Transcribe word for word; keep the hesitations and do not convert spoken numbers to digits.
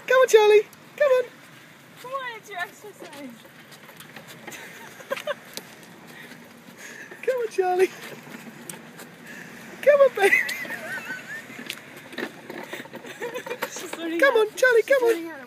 Come on, Charlie. Come on. Come on, it's your exercise. Come on, Charlie. Come on, baby. She's learning Come how- on, Charlie, she's come on. learning how to